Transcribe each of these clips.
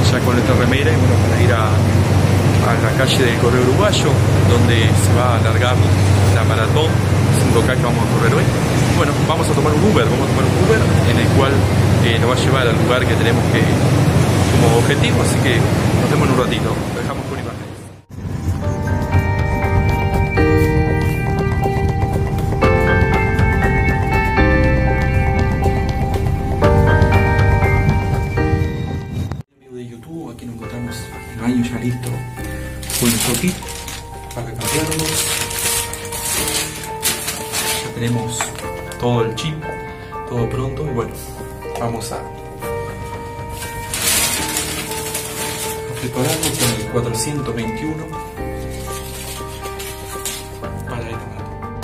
ya con nuestra remera y bueno, para ir a la calle del Correo Uruguayo, donde se va a alargar la maratón 5K que vamos a correr hoy. Bueno, vamos a tomar un Uber, en el cual nos va a llevar al lugar que tenemos como objetivo, así que nos vemos en un ratito. Lo dejamos con imágenes. Aquí nos encontramos el baño ya listo con nuestro kit para cambiarnos. Ya tenemos todo el chip, todo pronto y bueno, vamos a prepararnos con el 421 para el maratón.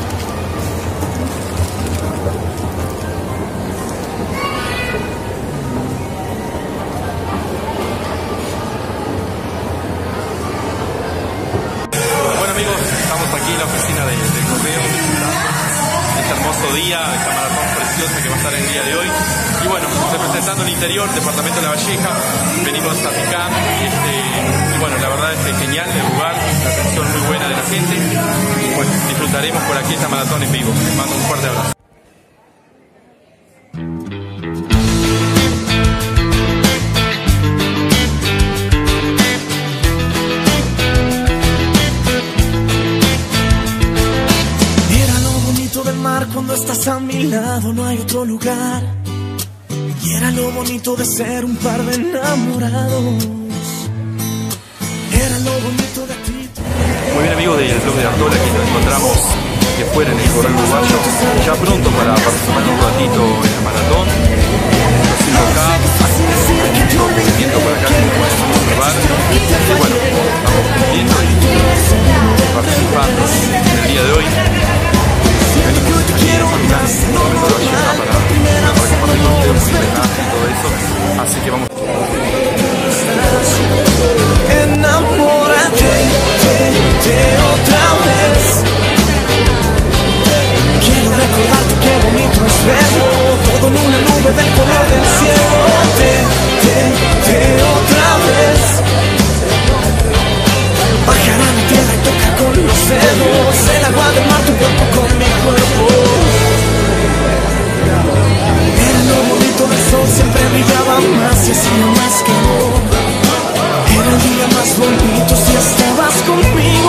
Aquí en la oficina del correo, este hermoso día, esta maratón preciosa que va a estar el día de hoy. Y bueno, representando el interior, departamento de La Valleja, venimos a picar. Y bueno, la verdad es genial el lugar, la atención muy buena de la gente. Y bueno, disfrutaremos por aquí esta maratón en vivo. Les mando un fuerte abrazo. Cuando estás a mi lado no hay otro lugar. Y era lo bonito de ser un par de enamorados. Era lo bonito de ti. Muy bien, amigos del blog de Artola, aquí nos encontramos que fuera en el Correo Uruguayo, ya pronto para participar un ratito en la maratón. Los 5K, por acá como pueden observar. Y bueno, estamos cumpliendo y participando en el día de hoy. Así que vamos. Enamórate otra vez. Quiero recordarte qué bonito es verlo, todo en una nube del color del cielo. Otra vez. Bajar a mi tierra y tocar con los dedos el agua del mar, tu cuerpo con mi cuerpo. Era lo bonito del sol, siempre brillaba más y así no más que no. Era el día más bonito si estabas conmigo.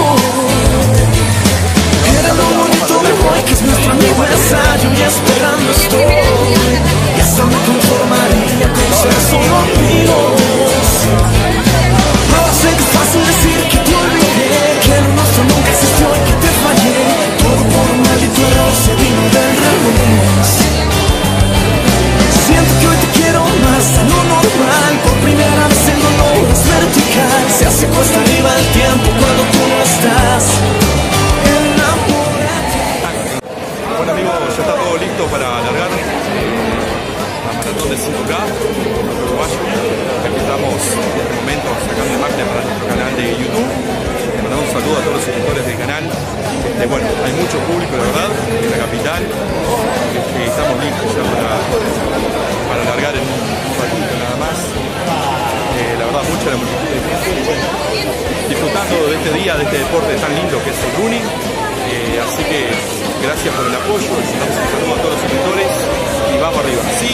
Era lo bonito de hoy, que es nuestro aniversario y esperando estoy. Y hasta me conformaría con ser solo amigos. Ahora sé que es fácil decir que te olvidé, que lo nuestro nunca existió y que te fallé. Todo por un maldito error se vino del revés. Siento que hoy te quiero más de lo normal. Por primera vez el dolor es vertical. Se hace cuesta arriba el tiempo cuando tú no estás. Enamórate. Bueno, amigos, ya está todo listo para alargar la maratón de 5K Uruguayo. Aquí estamos en este momento sacando imágenes para nuestro canal de YouTube. Le mandamos un saludo a todos los suscriptores del canal. Bueno, hay mucho público, la verdad, en la capital. Estamos listos ya para alargar en un ratito nada más. La verdad, mucha la multitud de gente disfrutando de este día, de este deporte tan lindo que es el running. Así que gracias por el apoyo. Les damos un saludo a todos los suscriptores y vamos arriba. 5,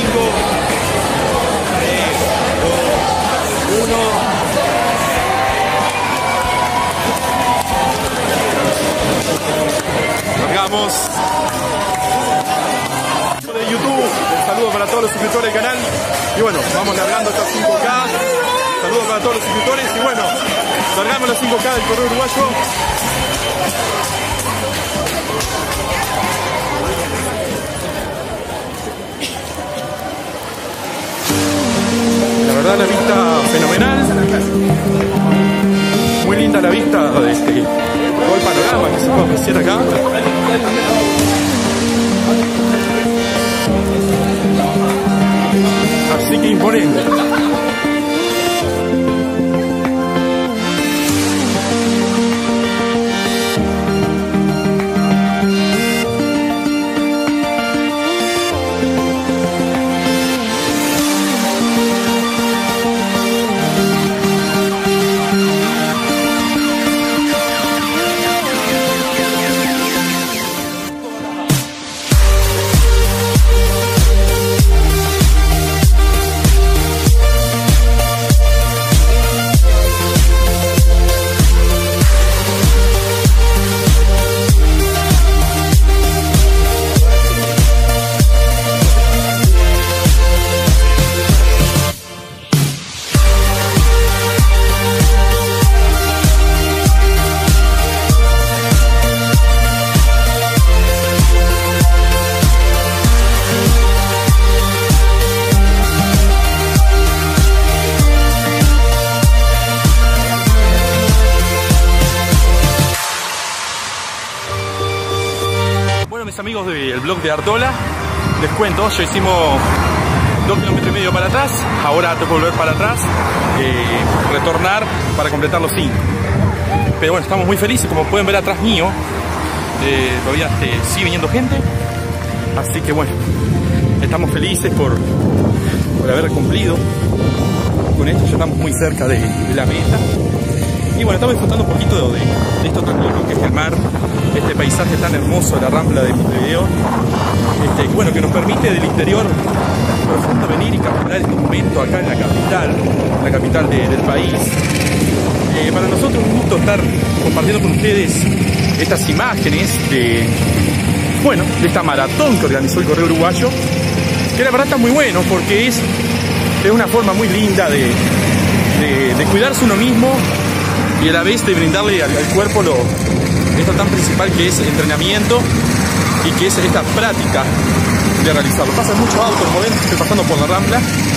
3, 2, 1. Largamos. De YouTube, un saludo para todos los suscriptores del canal. Y bueno, vamos largando estas 5K. Saludos para todos los suscriptores. Y bueno, largamos las 5K del Correo Uruguayo. La verdad, la vista fenomenal. Muy linda la vista de todo el panorama que se puede apreciar acá. Así que imponente. amigos del blog de Artola, les cuento, ya hicimos 2,5 kilómetros para atrás, ahora tengo que volver para atrás, retornar para completar los 5. Pero bueno, estamos muy felices, como pueden ver atrás mío, todavía sigue viniendo gente, así que bueno, estamos felices por haber cumplido con esto, ya estamos muy cerca de la meta. Y bueno, estamos disfrutando un poquito de esto tan lindo que es el mar, este paisaje tan hermoso de la Rambla de Montevideo, bueno, que nos permite del interior profundo venir y capturar este momento acá en la capital del país. Para nosotros es un gusto estar compartiendo con ustedes estas imágenes de esta maratón que organizó el Correo Uruguayo, que la verdad está muy bueno porque es una forma muy linda de cuidarse uno mismo y a la vez de brindarle al cuerpo esto tan principal que es el entrenamiento y que es esta práctica de realizarlo. Pasan muchos autos, como ven, estoy pasando por la Rambla.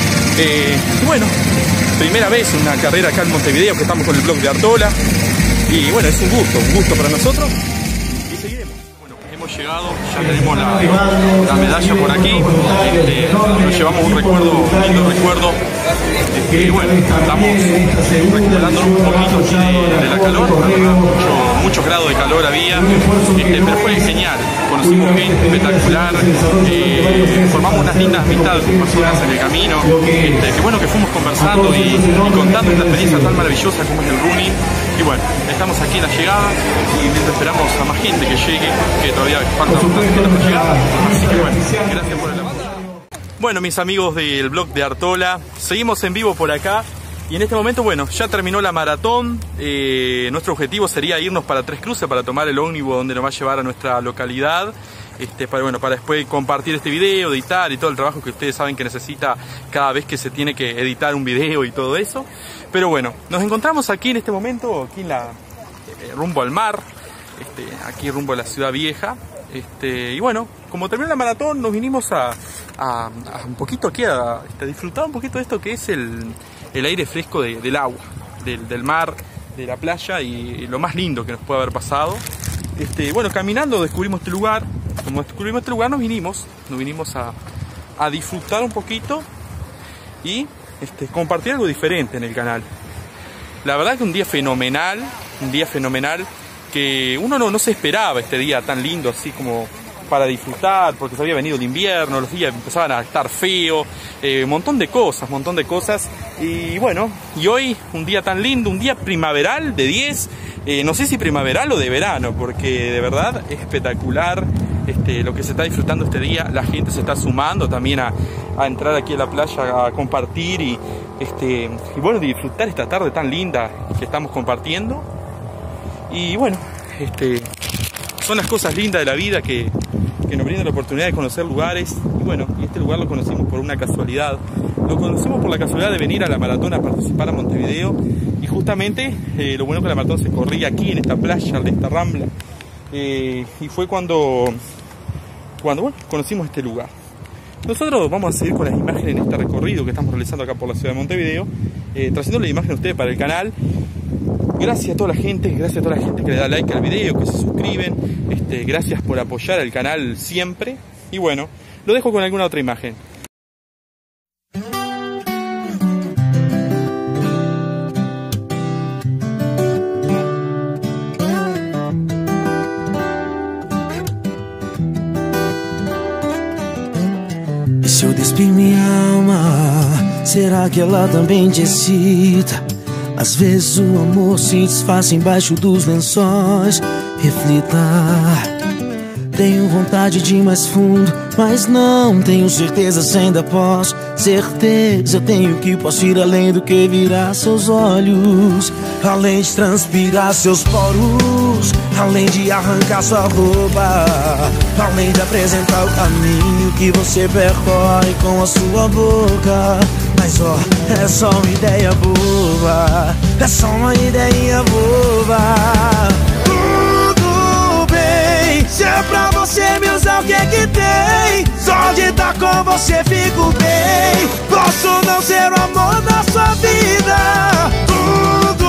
Y bueno, primera vez en una carrera acá en Montevideo, que estamos con el blog de Artola. Y bueno, es un gusto para nosotros. Y seguiremos. Bueno, hemos llegado, ya tenemos la medalla por aquí. Nos llevamos un lindo recuerdo. Y bueno, estamos recuperando un poquito de la calor, muchos grados de calor había, pero fue genial, conocimos gente espectacular, formamos unas lindas amistades con personas en el camino, que bueno que fuimos conversando y contando esta experiencia tan maravillosa como es el running. Y bueno, estamos aquí en la llegada y mientras esperamos a más gente que llegue, que todavía falta bastante para llegar, así que bueno, gracias por el apoyo. Bueno, mis amigos del blog de Artola, seguimos en vivo por acá y en este momento, bueno, ya terminó la maratón. Nuestro objetivo sería irnos para Tres Cruces para tomar el ómnibus donde nos va a llevar a nuestra localidad, para después compartir este video, editar y todo el trabajo que ustedes saben que necesita cada vez que se tiene que editar un video y todo eso. Pero bueno, nos encontramos aquí en este momento, aquí rumbo al mar, aquí rumbo a la ciudad vieja. Y bueno, como terminó la maratón, nos vinimos a un poquito aquí a disfrutar un poquito de esto que es el aire fresco del agua, del mar, de la playa y lo más lindo que nos puede haber pasado. Bueno, caminando descubrimos este lugar. Como descubrimos este lugar nos vinimos a disfrutar un poquito y compartir algo diferente en el canal. La verdad que un día fenomenal que uno no se esperaba este día tan lindo así como para disfrutar, porque se había venido el invierno, los días empezaban a estar feos, un montón de cosas, y bueno, y hoy un día tan lindo, un día primaveral de 10, no sé si primaveral o de verano, porque de verdad es espectacular lo que se está disfrutando este día. La gente se está sumando también a entrar aquí a la playa a compartir y bueno, disfrutar esta tarde tan linda que estamos compartiendo. Y bueno, son las cosas lindas de la vida que nos brindan la oportunidad de conocer lugares. Y bueno, este lugar lo conocimos por una casualidad. Lo conocimos por la casualidad de venir a la maratón a participar a Montevideo. Y justamente lo bueno que la maratón se corría aquí en esta playa de esta Rambla. Y fue cuando bueno, conocimos este lugar. Nosotros vamos a seguir con las imágenes en este recorrido que estamos realizando acá por la ciudad de Montevideo, trayendo la imagen a ustedes para el canal. Gracias a toda la gente que le da like al video, que se suscriben, gracias por apoyar al canal siempre. Y bueno, lo dejo con alguna otra imagen. E se eu despir minha alma, será que ela também te excita? Às vezes o amor se desfaz embaixo dos lençóis. Reflita. Tenho vontade de ir mais fundo, mas não tenho certeza se ainda posso. Certeza tenho que posso ir além do que virar seus olhos, além de transpirar seus poros, além de arrancar sua roupa, além de apresentar o caminho que você percorre com a sua boca. Mas ó, é só uma ideia boba, é só uma ideia boba. Tudo bem, se é pra você me usar, o que é que tem? Só de estar com você fico bem. Posso não ser o amor da sua vida.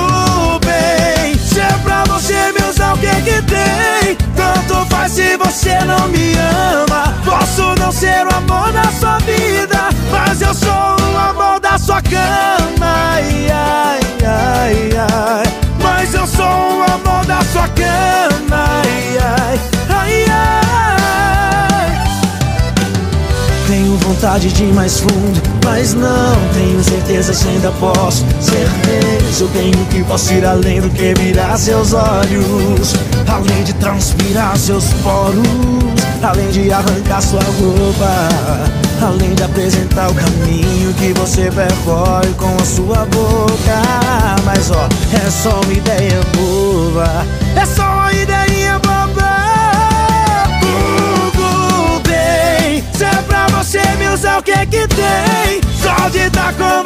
Tudo bem, se é pra você me usar, o que é que tem? Tanto faz se você você não me ama. Posso não ser o amor da sua vida, mas eu sou o amor da sua cama. Ai, ai, ai, ai. Mas eu sou o amor da sua cama. Ai, ai, ai, ai. Tenho vontade de ir mais fundo, mas não tenho certeza se ainda posso ser feliz. Eu tenho que posso ir além do que mirar seus olhos, além de transpirar seus poros, além de arrancar sua roupa, além de apresentar o caminho que você percorre com a sua boca. Mas ó, é só uma ideia boba, é só uma ideia boba. Tudo bem, se é pra você me usar, o que que tem? Só de estar com